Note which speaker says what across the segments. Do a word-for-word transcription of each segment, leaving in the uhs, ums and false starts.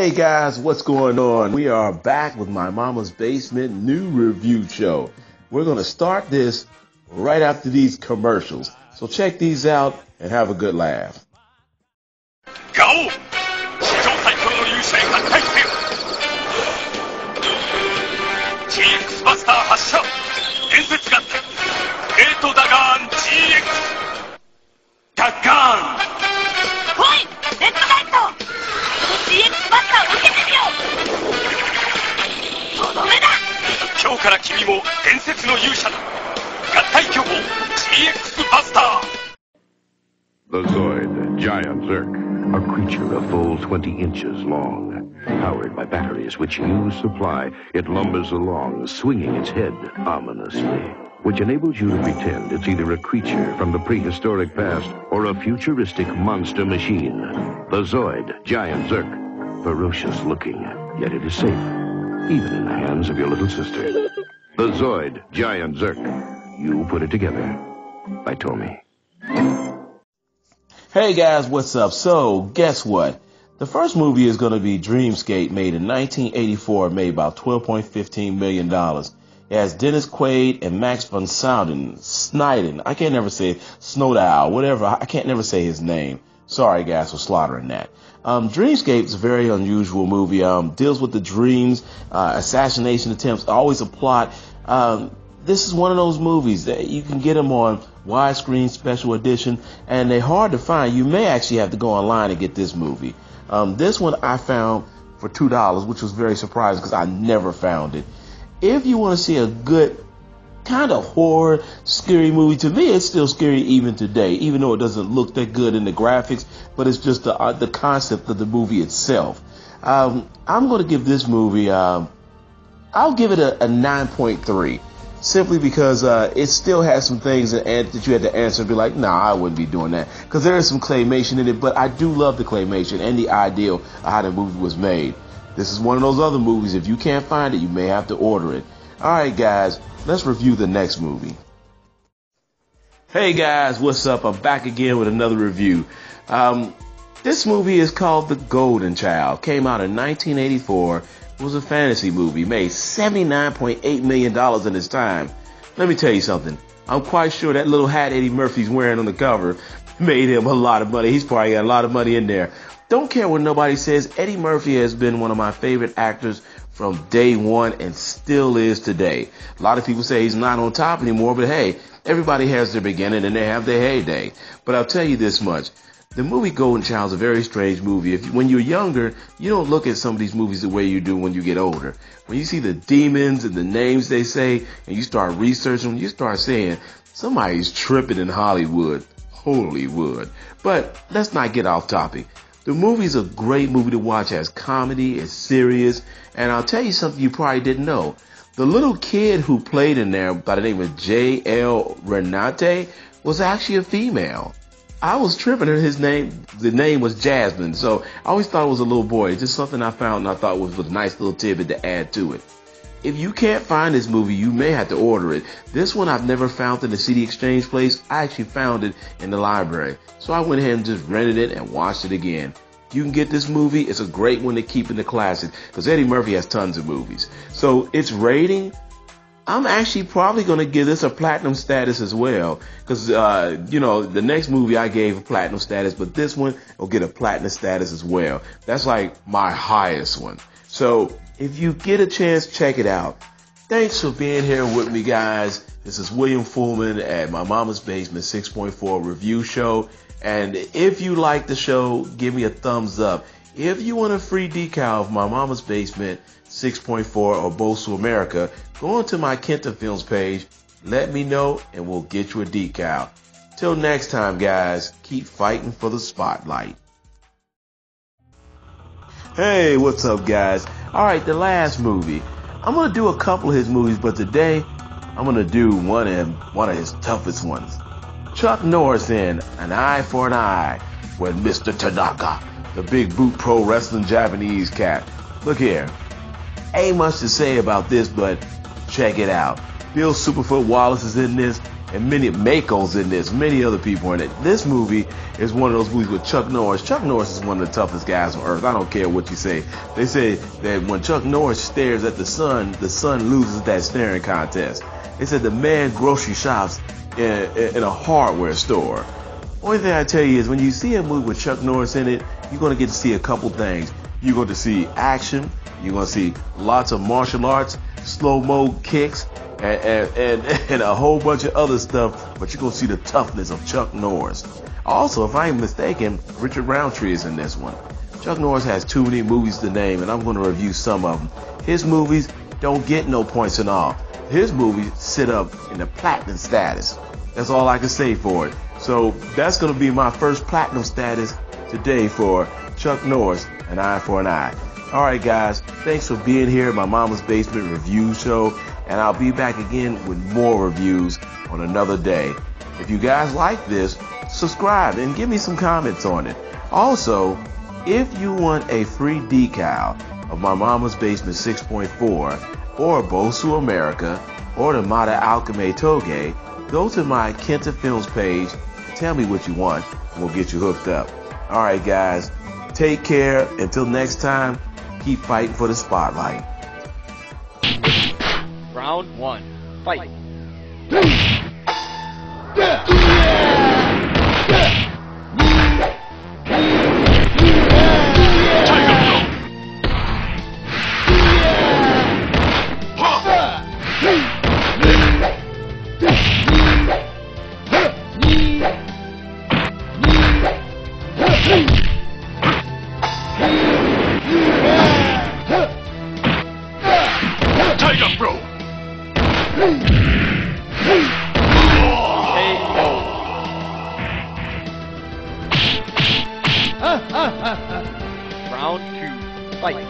Speaker 1: Hey guys, what's going on? We are back with my Mama's Basement new review show. We're going to start this right after these commercials. So check these out and have a good laugh.
Speaker 2: Go! 史上最強の勇者へ合体せよ ジーエックス バスター発射伝説合体グレートダガーン ジーエックス ダッガーン
Speaker 3: 来いレッドナイト ジーエックス バスターを受けてみようとどめだ
Speaker 2: 今日から君も伝説の勇者だ合体巨峰 ジーエックス バスター
Speaker 4: The Zoid, Giant Zerk, a creature a full twenty inches long. Powered by batteries which you supply, it lumbers along, swinging its head ominously, which enables you to pretend it's either a creature from the prehistoric past or a futuristic monster machine. The Zoid, Giant Zerk, ferocious looking, yet it is safe, even in the hands of your little sister. The Zoid, Giant Zerk. You put it together by Tomy.
Speaker 1: Hey guys, what's up? So, guess what? The first movie is going to be Dreamscape, made in nineteen eighty-four, made about twelve point one five million dollars. It has Dennis Quaid and Max von Sydow, Sniden. I can't never say Snowdow, whatever. I can't never say his name. Sorry guys for slaughtering that. Um, Dreamscape is a very unusual movie. Um, deals with the dreams, uh, assassination attempts, always a plot. Um, This is one of those movies that you can get them on widescreen special edition, and they're hard to find. You may actually have to go online and get this movie. Um, this one I found for two dollars, which was very surprising because I never found it. If you want to see a good kind of horror, scary movie, to me it's still scary even today, even though it doesn't look that good in the graphics, but it's just the, uh, the concept of the movie itself. Um, I'm going to give this movie, um, I'll give it a, a nine point three. Simply because uh, it still has some things that, that you had to answer and be like, nah, I wouldn't be doing that. Because there is some claymation in it, but I do love the claymation and the idea of how the movie was made. This is one of those other movies, if you can't find it, you may have to order it. Alright guys, let's review the next movie. Hey guys, what's up? I'm back again with another review. Um, this movie is called The Golden Child. Came out in nineteen eighty-four. It was a fantasy movie, made seventy-nine point eight million dollars in its time. Let me tell you something. I'm quite sure that little hat Eddie Murphy's wearing on the cover made him a lot of money. He's probably got a lot of money in there. Don't care what nobody says. Eddie Murphy has been one of my favorite actors from day one and still is today. A lot of people say he's not on top anymore, but hey, everybody has their beginning and they have their heyday. But I'll tell you this much. The movie Golden Child is a very strange movie. If when you're younger, you don't look at some of these movies the way you do when you get older. When you see the demons and the names they say, and you start researching, you start saying, somebody's tripping in Hollywood. Hollywood. But let's not get off topic. The movie's a great movie to watch. It has comedy, it's serious, and I'll tell you something you probably didn't know. The little kid who played in there by the name of J L Renate was actually a female. I was tripping at his name. The name was Jasmine, so I always thought it was a little boy. It's just something I found and I thought was, was a nice little tidbit to add to it. If you can't find this movie, you may have to order it. This one I've never found in the C D exchange place. I actually found it in the library. So I went ahead and just rented it and watched it again. If you can get this movie, it's a great one to keep in the classic because Eddie Murphy has tons of movies. So its rating, I'm actually probably going to give this a platinum status as well because, uh, you know, the next movie I gave a platinum status, but this one will get a platinum status as well. That's like my highest one. So if you get a chance, check it out. Thanks for being here with me, guys. This is William Fullman at My Mama's Basement six point four review show. And if you like the show, give me a thumbs up. If you want a free decal of My Mama's Basement six point four or Bosu America, go onto my Kenta Films page, let me know, and we'll get you a decal. Till next time, guys, keep fighting for the spotlight. Hey, what's up, guys? All right, the last movie. I'm going to do a couple of his movies, but today I'm going to do one of, one of his toughest ones. Chuck Norris in An Eye for an Eye with Mister Tanaka, the big boot pro wrestling Japanese cat. Look here. Ain't much to say about this, but check it out. Bill Superfoot Wallace is in this, and many Mako's in this. Many other people are in it. This movie is one of those movies with Chuck Norris. Chuck Norris is one of the toughest guys on earth. I don't care what you say. They say that when Chuck Norris stares at the sun, the sun loses that staring contest. They said the man grocery shops in, in a hardware store. Only thing I tell you is when you see a movie with Chuck Norris in it, you're going to get to see a couple things. You're going to see action. You're going to see lots of martial arts, slow-mo kicks, and, and, and, and a whole bunch of other stuff. But you're going to see the toughness of Chuck Norris. Also, if I ain't mistaken, Richard Roundtree is in this one. Chuck Norris has too many movies to name, and I'm going to review some of them. His movies don't get no points in all. His movies sit up in the platinum status. That's all I can say for it. So that's going to be my first platinum status today for Chuck Norris, An Eye for an Eye. All right, guys, thanks for being here at my Mama's Basement review show, and I'll be back again with more reviews on another day. If you guys like this, subscribe and give me some comments on it. Also, if you want a free decal of my Mama's Basement six point four or Bosu America or the Mata Alchemy Toge, go to my Kenta Films page, tell me what you want, and we'll get you hooked up. All right, guys, take care. Until next time, keep fighting for the spotlight.
Speaker 5: Round one, fight.
Speaker 2: Tiger Bro!
Speaker 5: Round two, fight.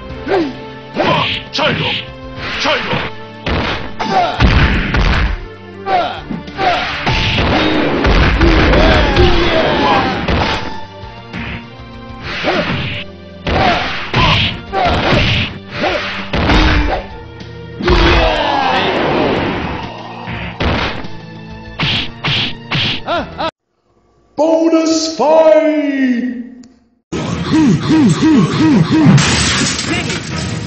Speaker 2: Tiger! Tiger!
Speaker 1: Bonus fight!